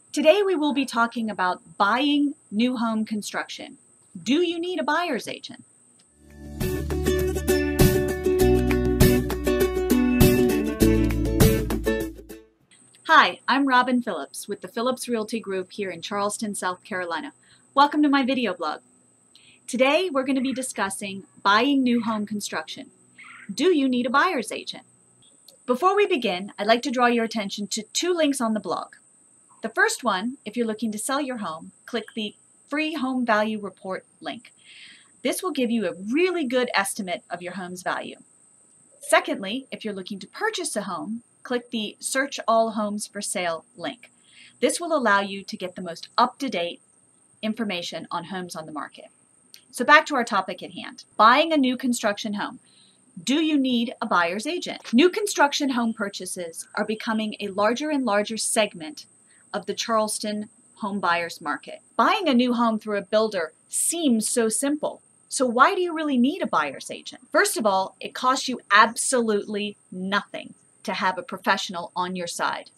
Today we will be talking about buying new home construction. Do you need a buyer's agent? Hi, I'm Robin Phillips with the Phillips Realty Group here in Charleston, South Carolina. Welcome to my video blog. Today we're going to be discussing buying new home construction. Do you need a buyer's agent? Before we begin, I'd like to draw your attention to two links on the blog. The first one, if you're looking to sell your home, click the free home value report link. This will give you a really good estimate of your home's value. Secondly, if you're looking to purchase a home, click the search all homes for sale link. This will allow you to get the most up-to-date information on homes on the market. So back to our topic at hand, buying a new construction home. Do you need a buyer's agent? New construction home purchases are becoming a larger and larger segment of the Charleston home buyers market. Buying a new home through a builder seems so simple. So why do you really need a buyer's agent? First of all, it costs you absolutely nothing to have a professional on your side.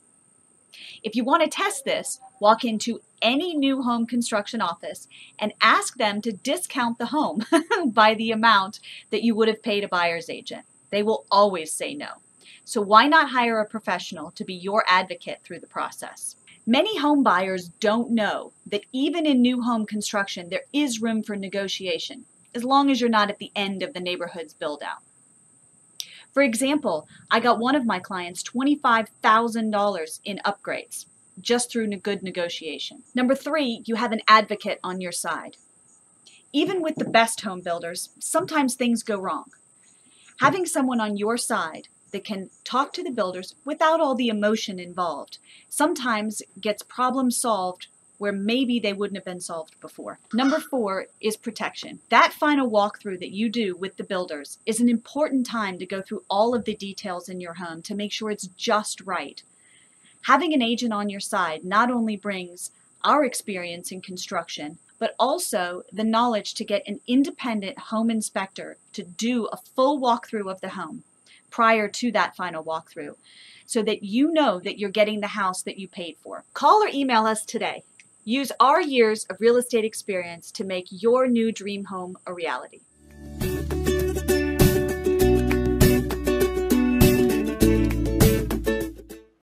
If you want to test this, walk into any new home construction office and ask them to discount the home by the amount that you would have paid a buyer's agent. They will always say no. So why not hire a professional to be your advocate through the process? Many home buyers don't know that even in new home construction, there is room for negotiation, as long as you're not at the end of the neighborhood's build-out. For example, I got one of my clients $25,000 in upgrades just through good negotiation. Number three, you have an advocate on your side. Even with the best home builders, sometimes things go wrong. Having someone on your side that can talk to the builders without all the emotion involved sometimes gets problems solved where maybe they wouldn't have been solved before. Number four is protection. That final walkthrough that you do with the builders is an important time to go through all of the details in your home to make sure it's just right. Having an agent on your side not only brings our experience in construction, but also the knowledge to get an independent home inspector to do a full walkthrough of the home prior to that final walkthrough, so that you know that you're getting the house that you paid for. Call or email us today. Use our years of real estate experience to make your new dream home a reality.